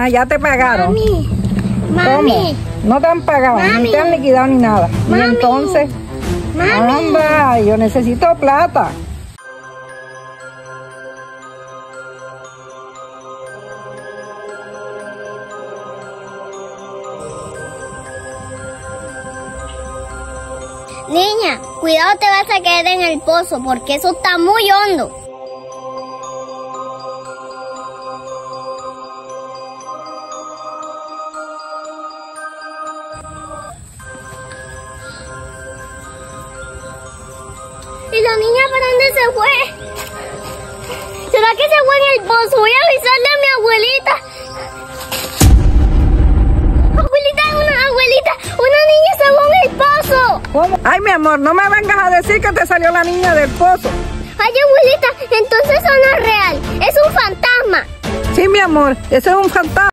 nena, ya te pagaron. Mami. No te han pagado, Mami. ni te han liquidado ni nada. Mami. Y entonces, anda, yo necesito plata. Niña, cuidado, te vas a caer en el pozo porque eso está muy hondo. ¿Y la niña para dónde se fue? ¿Será que se fue en el pozo? Voy a avisarle a mi abuelita. Abuelita, una niña se fue en el pozo. ¿Cómo? Ay, mi amor, no me vengas a decir que te salió la niña del pozo. Ay, abuelita, entonces eso no es real, es un fantasma. Sí, mi amor, ese es un fantasma.